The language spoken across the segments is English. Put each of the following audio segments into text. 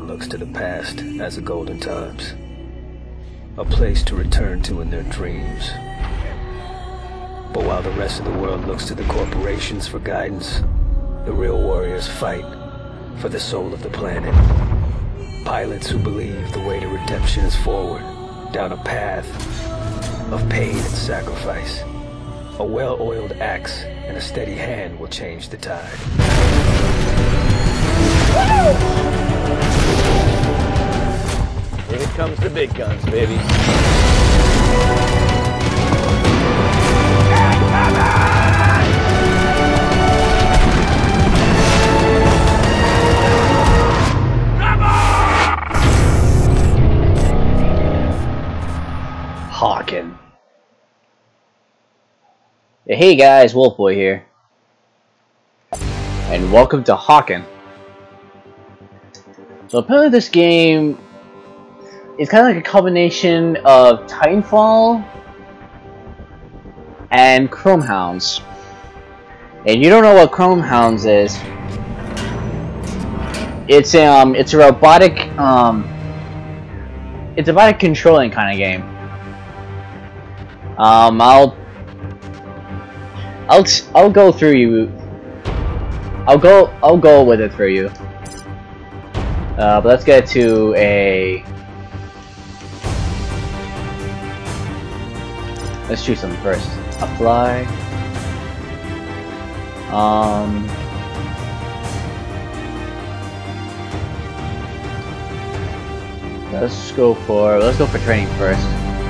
looks to the past as the golden times, a place to return to in their dreams. But while the rest of the world looks to the corporations for guidance, the real warriors fight for the soul of the planet. Pilots who believe the way to redemption is forward, down a path of pain and sacrifice. A well-oiled axe and a steady hand will change the tide. Here comes the big guns, baby. Hawken. Hey guys, Wolfboy here. And welcome to Hawken. So apparently this game is kind of like a combination of Titanfall and Chomehounds. And you don't know what Chomehounds is. It's a robotic controlling kind of game. I'll go through you. I'll go with it through you. But let's get to a. Let's choose something first. Apply. Let's go for training first.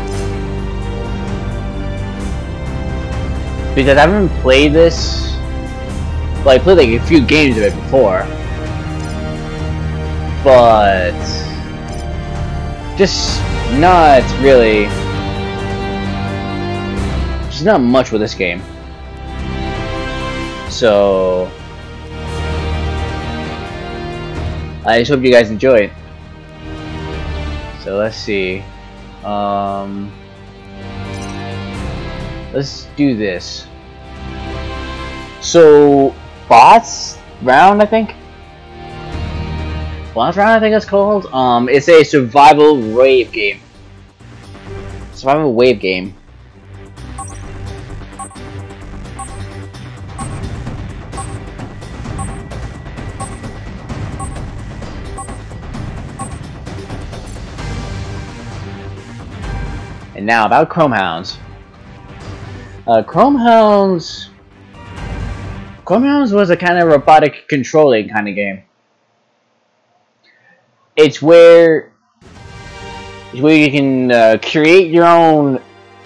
Because I haven't played this. Well, I played like a few games of it before, but just not really. Just not much with this game. So I just hope you guys enjoy it. So let's see. Let's do this. So, boss round, I think. Boss round, I think it's called. It's a survival wave game. Survival wave game. And now about Chomehounds. Chomehounds was a kind of robotic controlling kind of game. It's where you can create your own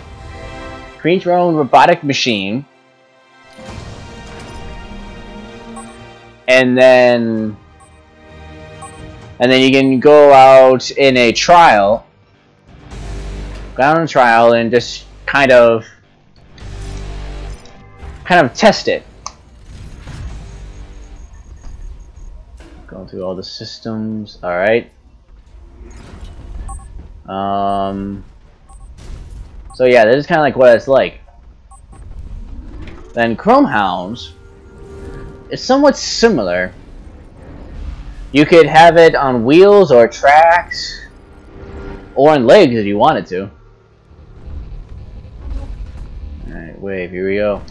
robotic machine, and then you can go out in a trial, and just kind of test it. Going through all the systems. All right. So yeah, this is kind of like what it's like. Then Chomehounds is somewhat similar. You could have it on wheels or tracks, or on legs if you wanted to. All right, wave. Here we go.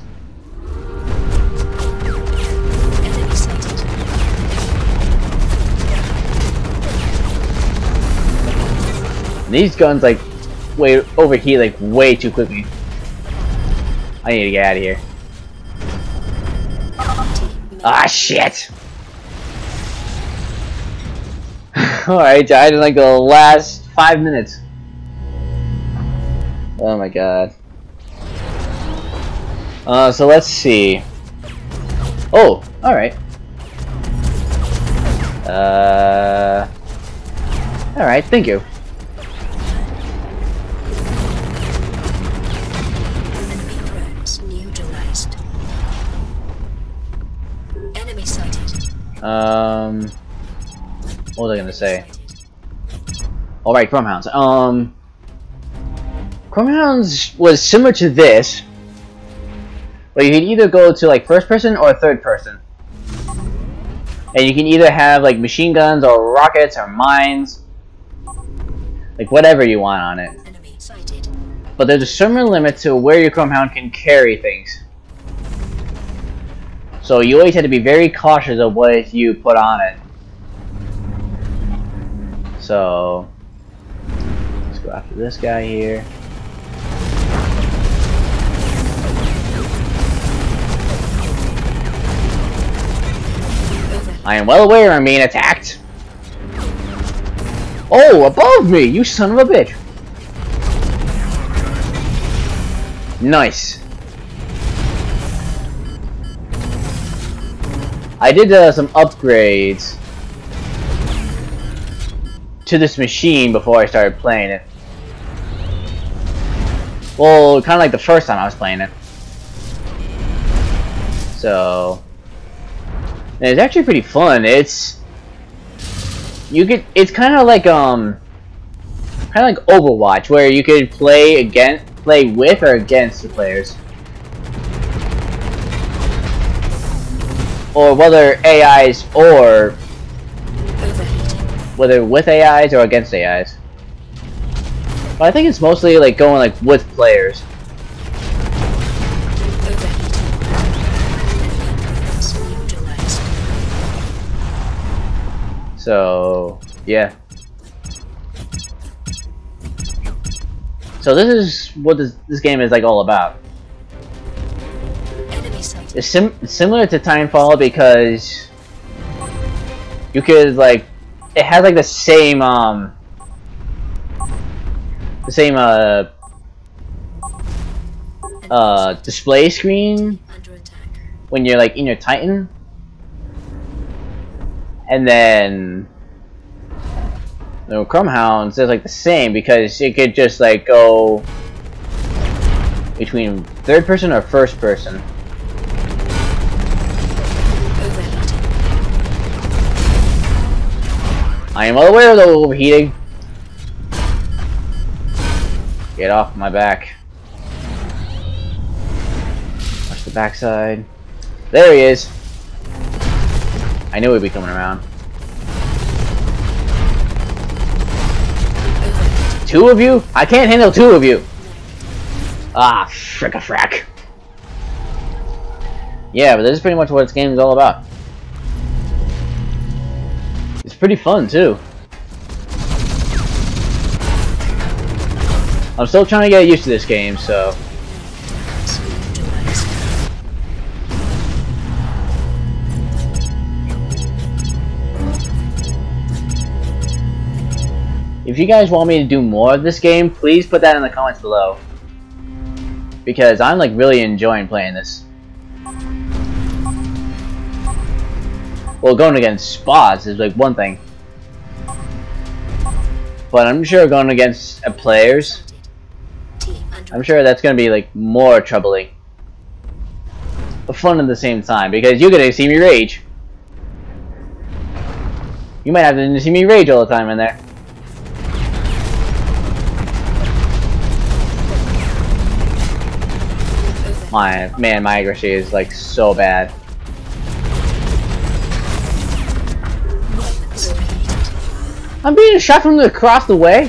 These guns like overheat like way too quickly. I need to get out of here. Ah, shit! Alright, died in like the last 5 minutes. Oh my god. So let's see. Oh, alright. Alright, thank you. What was I gonna say? Alright, Chomehounds. Chomehounds was similar to this, but you could either go to like first person or third person. And you can either have like machine guns or rockets or mines. Like whatever you want on it. Enemy sighted. But there's a certain limit to where your Chomehound can carry things. So you always have to be very cautious of what you put on it. So let's go after this guy here. I am well aware I'm being attacked. Oh, above me, you son of a bitch. Nice. I did some upgrades to this machine before I started playing it. Well, kind of like the first time I was playing it. So, and it's actually pretty fun. It's kind of like Overwatch, where you could play with or against the players, or whether AIs or whether with AIs or against AIs. But I think it's mostly like going like with players. So yeah. So this is what this game is like all about. It's similar to Titanfall because you could like it has like the same display screen when you're like in your Titan, and then the Chomehounds is like the same because it could just like go between third person or first person. I am well aware of the overheating. Get off my back. Watch the backside. There he is. I knew he'd be coming around. Two of you? I can't handle two of you. Ah, frick-a-frack. Yeah, but this is pretty much what this game is all about. It's pretty fun, too. I'm still trying to get used to this game, so... If you guys want me to do more of this game, please put that in the comments below. Because I'm like really enjoying playing this. Well, going against spots is like one thing. But I'm sure going against players, I'm sure that's going to be like more troubling. But fun at the same time, because you're going to see me rage. You might have to see me rage all the time in there. My accuracy is like so bad. I'm being shot from across the way.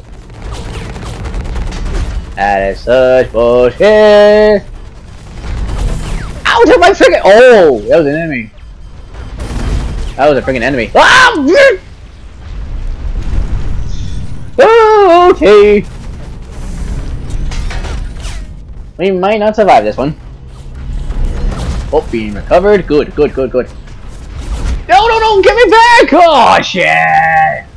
That is such bullshit. Ouch! My freaking! Oh, that was an enemy. That was a freaking enemy. Ah! Oh, okay. We might not survive this one. Oh, being recovered. Good, good, good, good. No, no, no! Get me back! Oh, shit!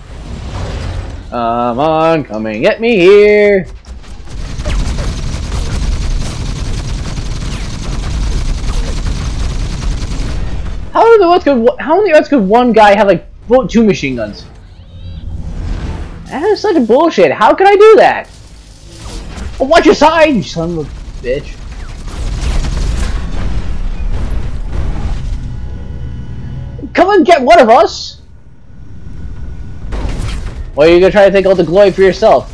Come on, come and get me here. How many odds could one guy have like 2 machine guns? That is such bullshit. How could I do that? Oh, watch your side, you son of a bitch. Come and get one of us. Or are you gonna try to take all the glory for yourself?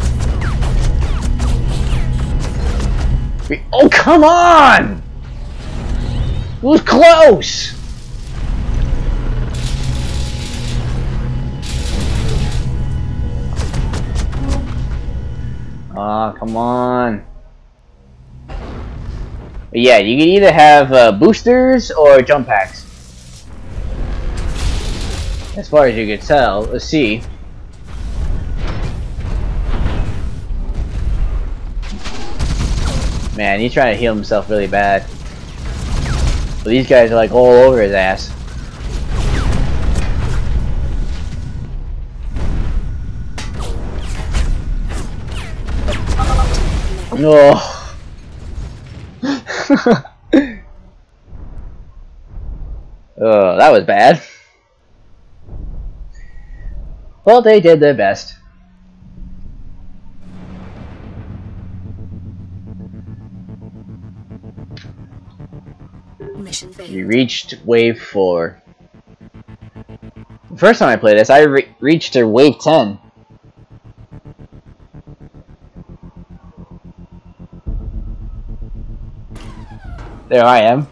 Oh, come on! It was close! Aw, come on. But yeah, you can either have boosters or jump packs. As far as you can tell, let's see. Man, he's trying to heal himself really bad. But these guys are like all over his ass. Oh. Oh, that was bad. Well, they did their best. Mission failed. We reached wave 4. The first time I played this, I reached to wave 10. There I am.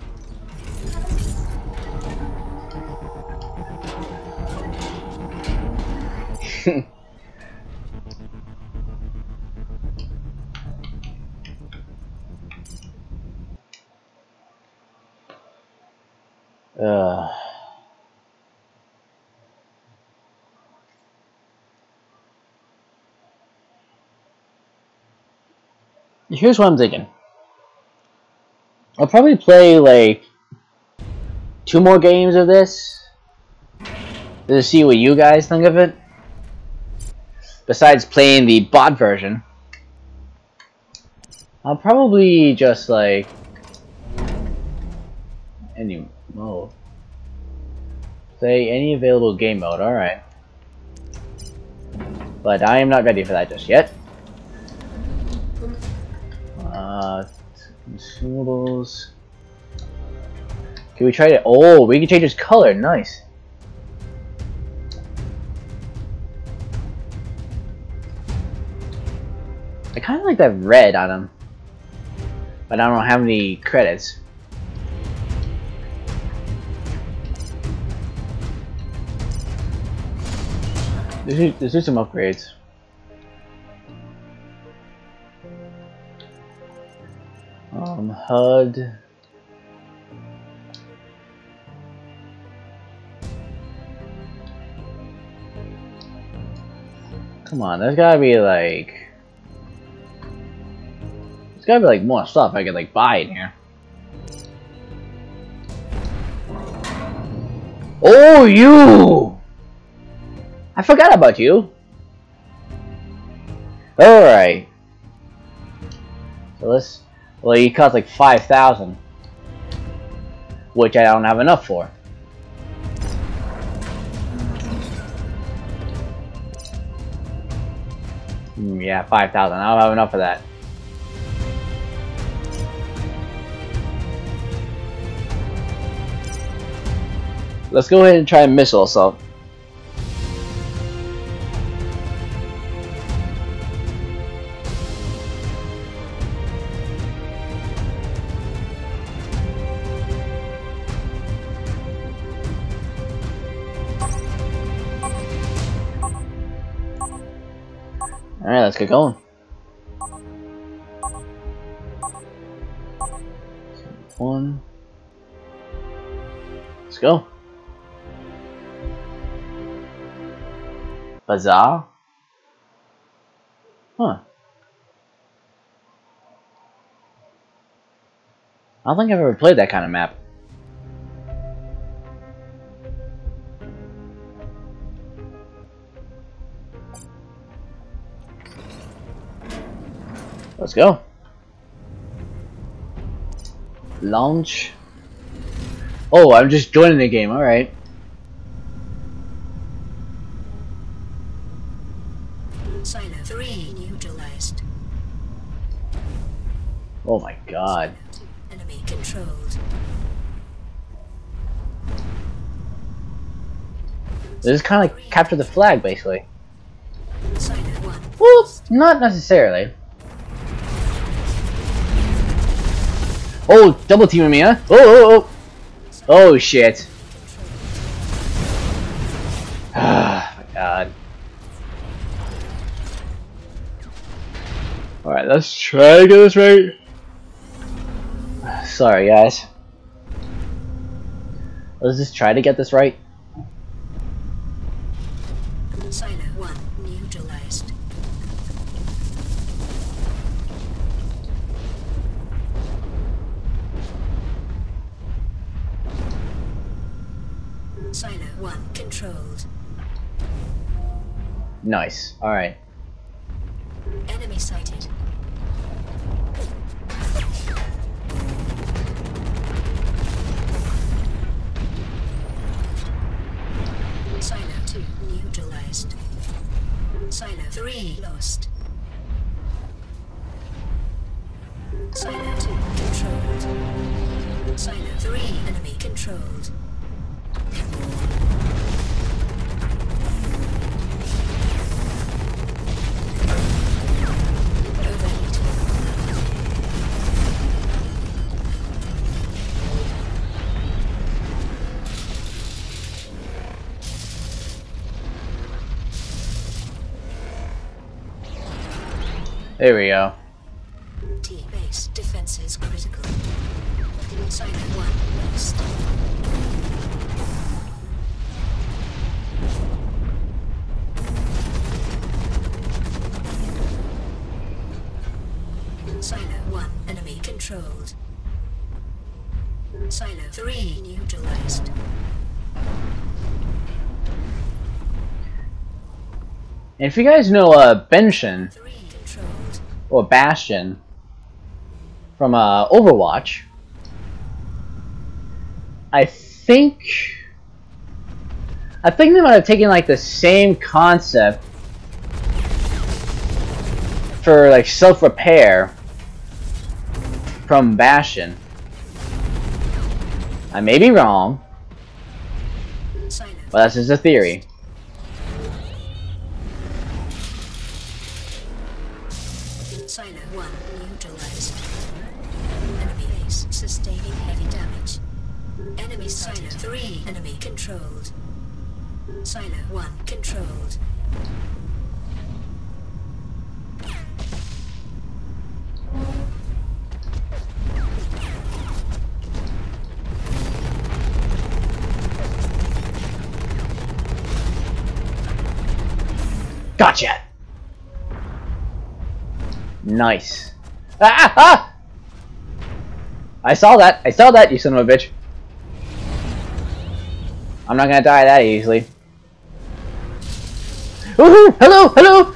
Here's what I'm thinking. I'll probably play like 2 more games of this to see what you guys think of it. Besides playing the bot version, I'll probably just like any mode. Say any available game mode, alright. But I am not ready for that just yet. Consumables. Can we try it? Oh, we can change his color. Nice. I kind of like that red on him, but I don't have any credits. There's some upgrades. HUD. Come on, there's gotta be like... There's gotta be like more stuff I could like buy in here. Oh, you! I forgot about you. Alright. So let's... Well, he costs like 5,000. Which I don't have enough for. Yeah, 5,000. I don't have enough for that. Let's go ahead and try a missile assault. Alright, let's get going. One. Let's go. Bazaar? Huh. I don't think I've ever played that kind of map. Let's go. Launch. Oh, I'm just joining the game, alright. Silo 3 neutralized. Oh my god. Enemy controlled. This is kind of like capture the flag, basically. Silo 1. Well, not necessarily. Oh, double teaming me, huh? Oh, oh, oh. Oh shit. Ah, my god. Alright, let's try to get this right. Sorry guys. Let's just try to get this right. Silo 1 neutralized. Silo 1 controlled. Nice. Alright. Enemy sighted. Silo 2 neutralized. Silo 3 lost. Silo 2 controlled. Silo 3 enemy controlled. There we go. T-base defenses critical. Silo 1 lost. Silo 1 enemy controlled. Silo 3 neutralized. And if you guys know Benshin 3 controlled. or Bastion from Overwatch, I think they might have taken like the same concept for like self-repair from Bastion. I may be wrong, Silo but that's just a theory. Silo 1 neutralized. Enemy base sustaining heavy damage. Enemy Silo 3 enemy controlled. Silo 1 controlled. Gotcha! Nice. Ah! Ah! I saw that, you son of a bitch. I'm not gonna die that easily. Woohoo! Hello! Hello!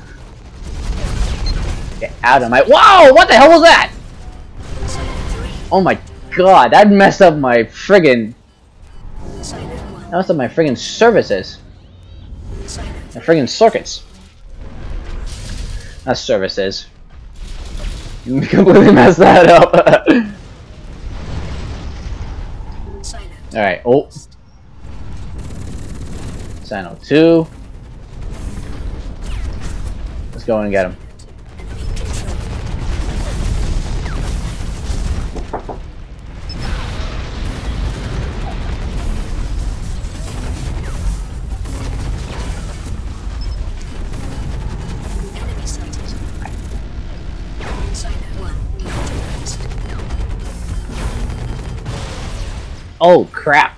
Get out of my— Wow! What the hell was that? Silo 3 Oh my god, that messed up my friggin— Silo 1 that messed up my friggin' services. Silo My friggin' circuits. Not services. You completely messed that up. Silo Alright, oh. Sino 2. Let's go in and get him. enemy controlled. Enemy sighted. Silo 1 neutralized. Oh crap.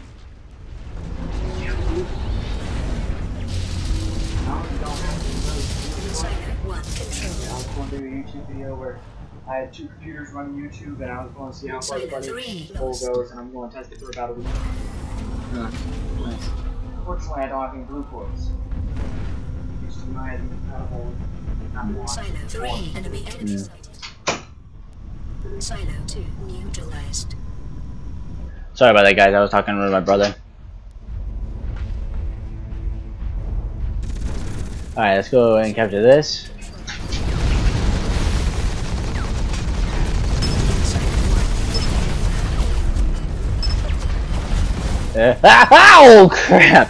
Silo 1 I controlled. was going through a YouTube video where I had 2 computers running YouTube and I was going to see how far Silo everybody's 3 poll lost. goes, and I'm going to test it for about a week. Nice. Unfortunately, I don't have any blue ports. HDMI isn't compatible with that one. Silo 3 enemy sighted. Silo 2 neutralized. Sorry about that, guys. I was talking with my brother. Alright, let's go and capture this. Oh crap!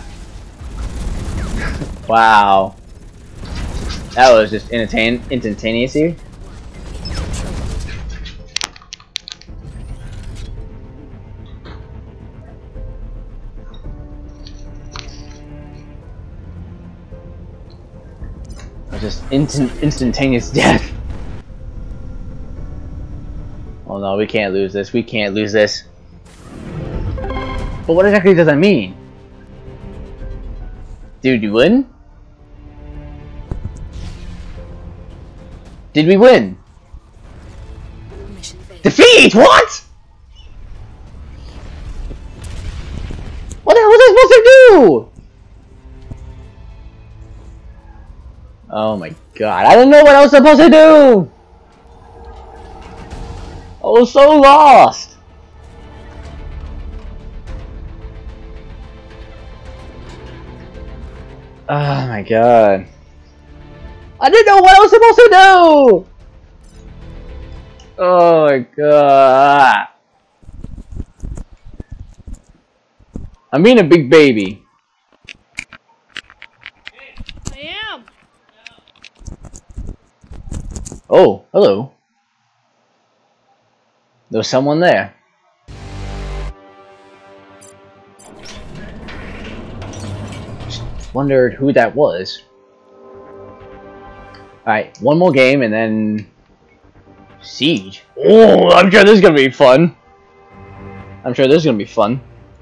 Wow. That was just instantaneous here. Or just instantaneous death. Oh no, we can't lose this. We can't lose this. But what exactly does that mean? Did we win? Did we win? Mission failed. Defeat! What? What the hell was I supposed to do? Oh my god, I don't know what I was supposed to do! I was so lost! Oh my god. I didn't know what I was supposed to do! Oh my god. I'm being a big baby. I am. Oh, hello. There's someone there. Just wondered who that was. Alright, one more game and then... Siege. Oh, I'm sure this is gonna be fun. I'm sure this is gonna be fun.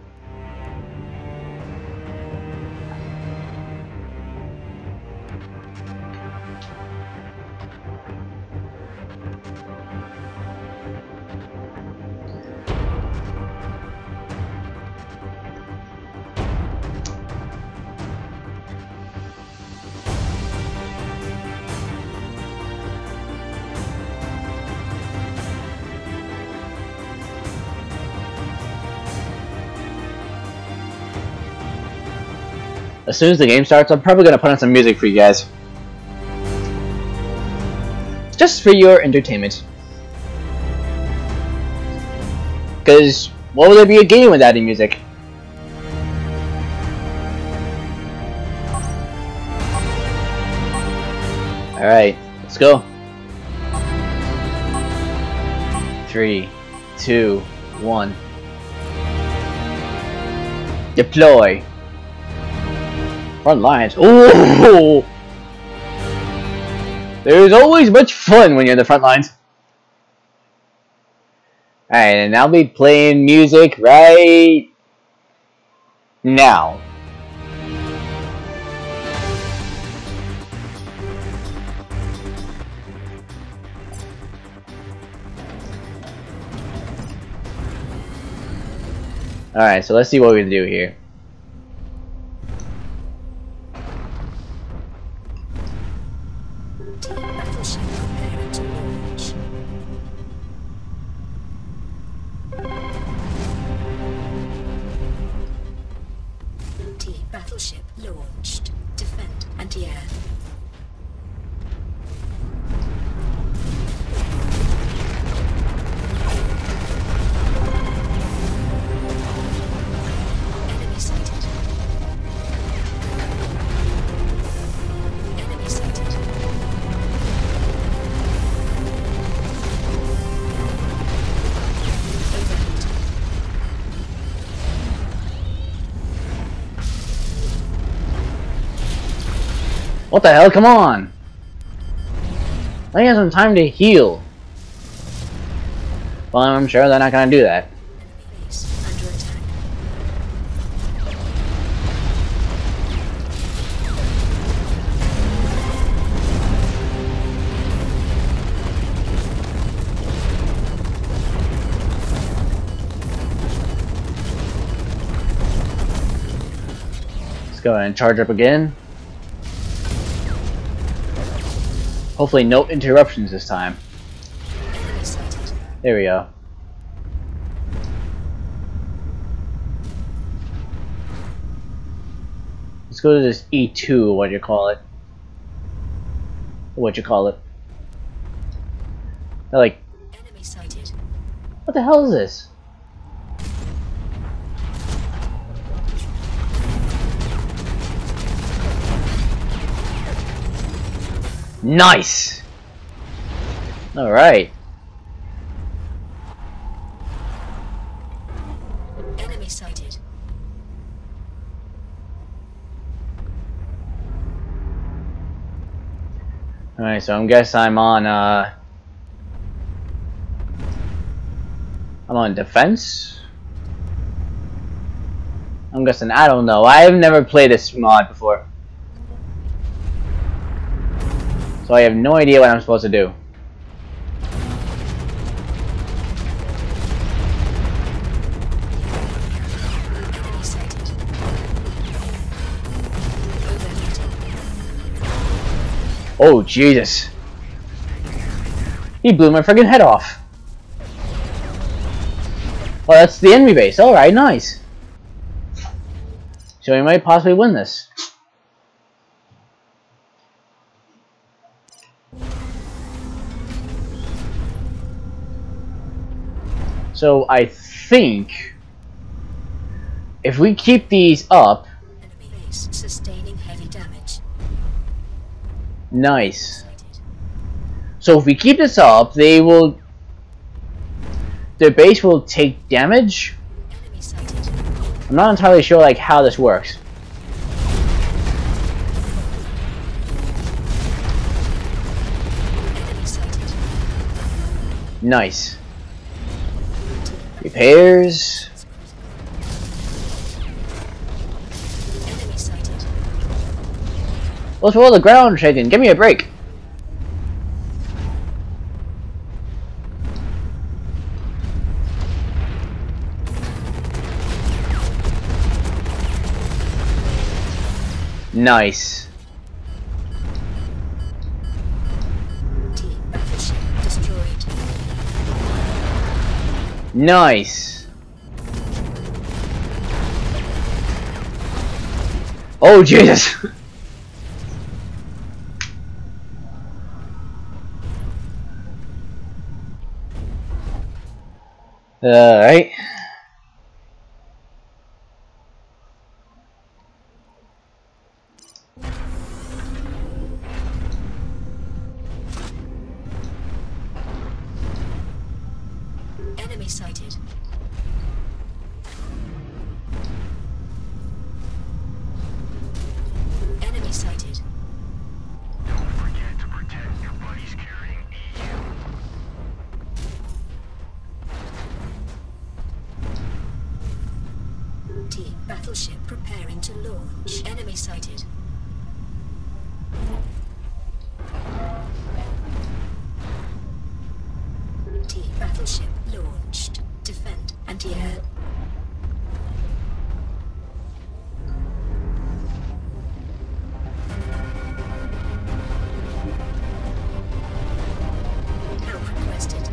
As soon as the game starts, I'm probably gonna put on some music for you guys. Just for your entertainment. Because, what would there be a game without any music? Alright, let's go. 3, 2, 1. Deploy. Front lines. Ooh! There's always much fun when you're in the front lines. Alright, and I'll be playing music right now. Alright, so let's see what we can do here. Battleship preparing to launch. T battleship launched. Defend anti-air. Enemy sighted. Enemy sighted. Overheat. What the hell? Come on! I have some time to heal. Well, I'm sure they're not gonna do that. Enemy base under attack. Let's go ahead and charge up again. Hopefully no interruptions this time. Enemy sighted. There we go. Let's go to this E2, what you call it. What you call it. They're like, Enemy sighted. what the hell is this? Nice! Alright. Enemy sighted. Alright, so I guess I'm on defense. I'm guessing, I don't know. I've never played this mod before. So I have no idea what I'm supposed to do. Oh, Jesus. He blew my friggin' head off. Oh, that's the enemy base. Alright, nice. So we might possibly win this. So I think if we keep these up, Enemy base sustaining heavy damage. nice. Sighted. So if we keep this up, their base will take damage. Enemy sighted. I'm not entirely sure like how this works. Enemy sighted. Nice. Repairs. Enemy sighted. What's all the ground shaking? Give me a break. Nice. Team battleship destroyed. Nice. Oh, Jesus. Alright. Enemy sighted. Enemy sighted. Don't forget to protect your buddies carrying EU. Team battleship preparing to launch. Enemy sighted. Team battleship launched. Defend anti-air. Help requested.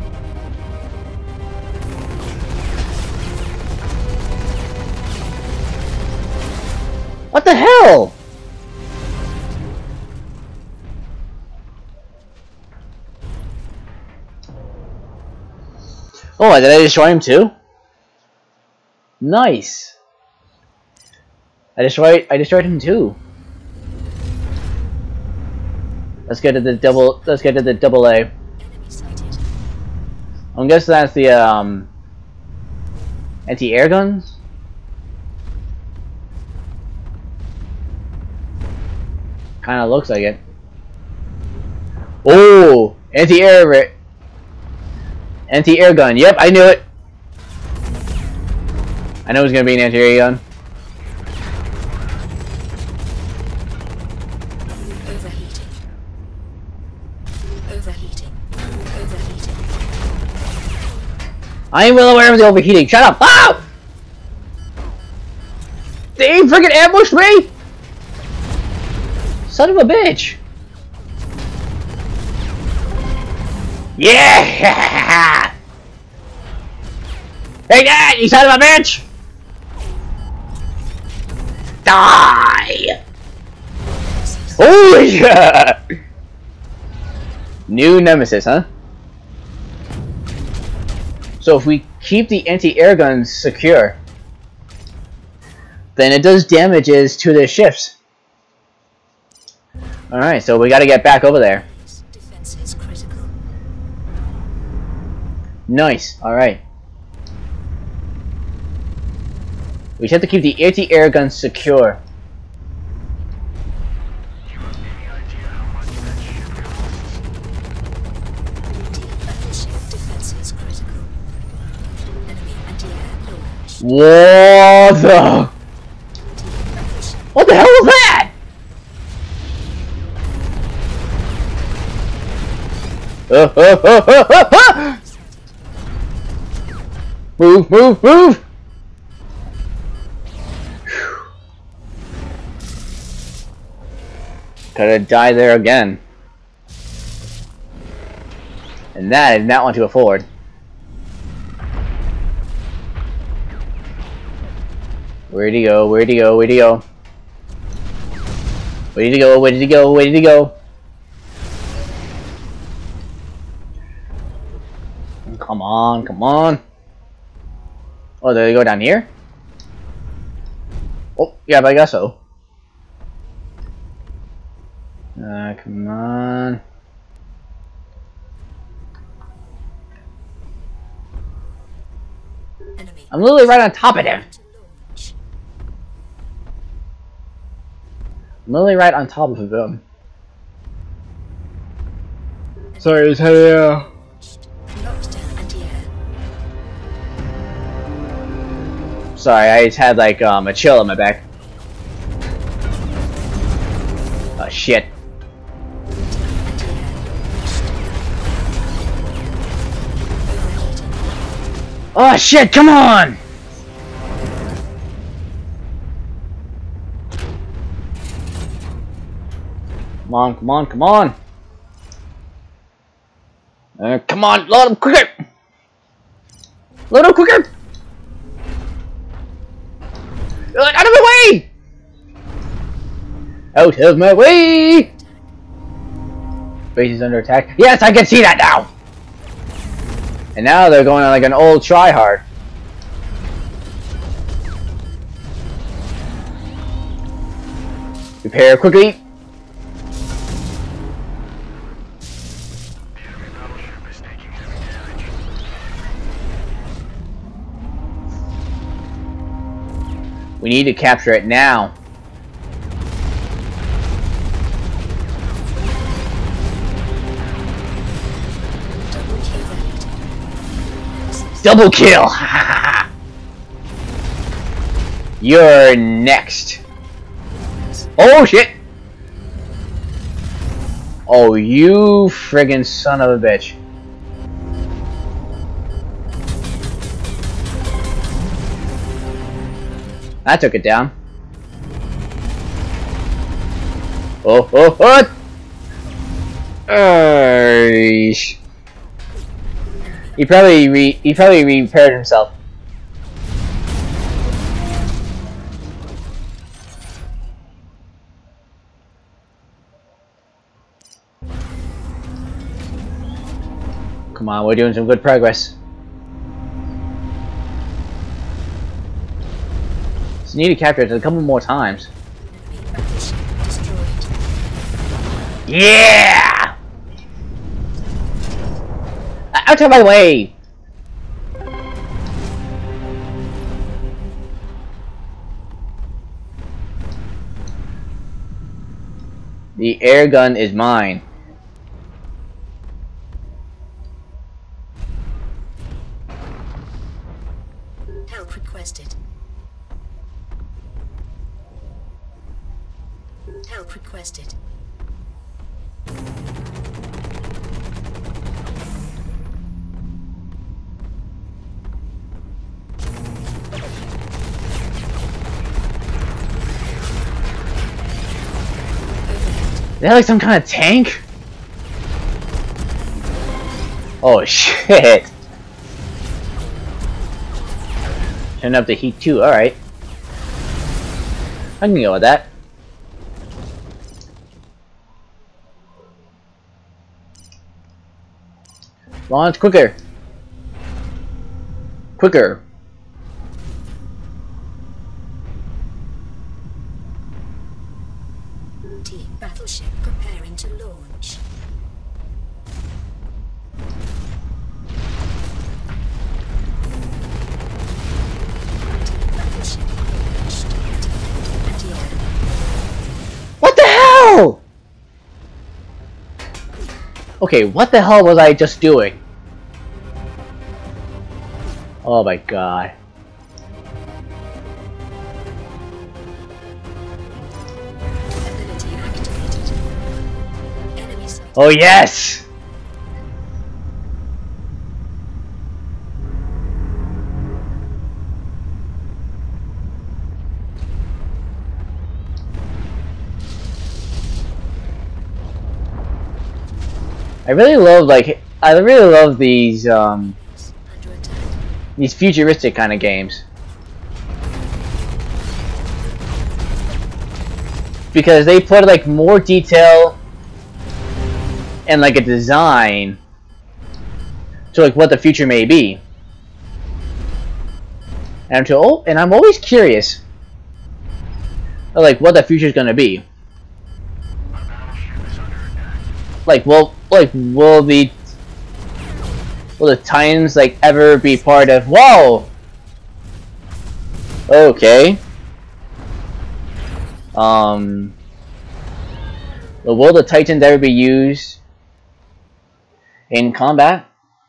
What the hell? Oh, did I destroy him too? Nice. I destroyed him too. Let's get to the double A. Enemy sighted. I'm guessing that's the anti-air guns. Kind of looks like it. Oh, anti-air gun. Yep, I knew it. I know it was gonna be an anti-air gun. Overheating. Overheating. Overheating. I ain't well aware of the overheating. Shut up! Ah! They freaking ambushed me! Son of a bitch! Yeah! Hey Dad, you son of a bitch! Die! Oh yeah! New nemesis, huh? So if we keep the anti-air guns secure, then it does damages to the ships. Alright, so we gotta get back over there. Defense is critical. Nice, alright. We just have to keep the anti-air guns secure. Do you have any idea how much that ship costs? What the? What the hell was that? Move, move, move! Could have died there again. And that I did not want to afford. Where'd he go? Where'd he go? Where'd he go? Where did he go? Where did he go? Where did he go? Come on, come on. Oh, did he go down here? Oh, yeah, but I guess so. Come on. Enemy. I'm literally right on top of him. To launch. I'm literally right on top of him. Sorry, it's Lockdown anti-air. Sorry, I just had like a chill on my back. Oh shit. Oh shit, come on! Come on, come on, come on! Come on, load him quicker! Load him quicker! Out of my way! Out of my way! Base is under attack. Yes, I can see that now! And now they're going on like an old tryhard. Repair quickly. The enemy battleship is taking heavy damage. We need to capture it now. Double kill! You're next. Oh shit! Oh, you friggin' son of a bitch. I took it down. Oh, oh, oh! He probably repaired himself. Come on, we're doing some good progress. Just need to capture it a couple more times. Yeah! Out of my way! The air gun is mine. Help requested. Help requested. Is that like some kind of tank? Oh shit! Turn up the heat too, alright. I can go with that. Launch quicker! Quicker! Team battleship preparing to launch. Battleship launched. Anti-air. What the hell? Okay, what the hell was I just doing? Oh my god. Oh yes! I really love Under attack. these futuristic kind of games. Because they put like more detail and like a design to like what the future may be. And I'm always curious of, like what the future is gonna be. Our battleship is under attack. Like will the Titans like ever be part of? Whoa. Okay. Will the Titans ever be used in combat?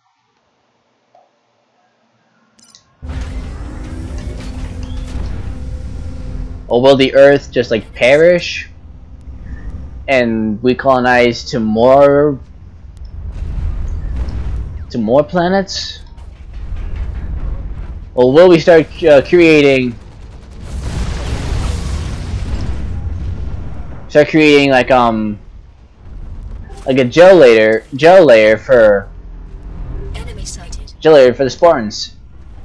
Or will the Earth just like perish and we colonize to more planets? Or will we start creating like a gel layer for Enemy sighted. the Spartans?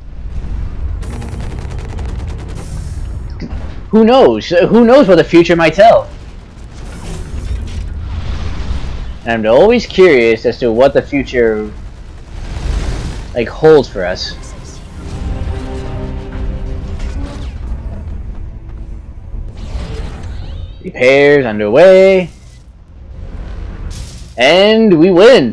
Who knows? Who knows what the future might tell? And I'm always curious as to what the future like holds for us. Repairs underway. And we win!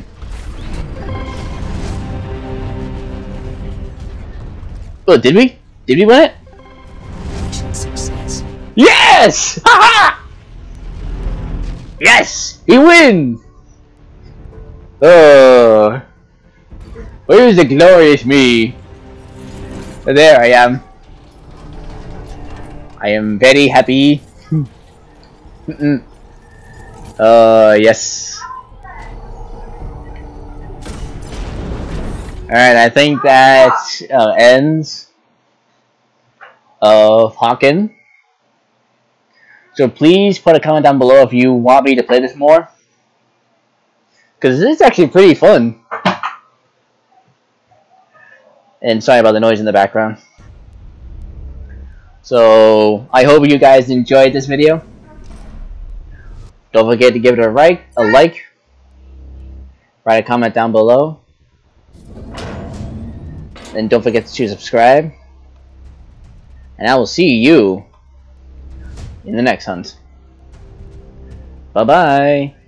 Oh, did we? Did we win it? Mission success. Yes! Haha! Yes! We win! Oh, where's the glorious me? There I am. I am very happy. Yes. Alright, I think that ends of Hawken. So please put a comment down below if you want me to play this more. Because this is actually pretty fun. And sorry about the noise in the background. So I hope you guys enjoyed this video. Don't forget to give it a like, write a comment down below. And don't forget to subscribe. And I will see you in the next hunt. Bye bye.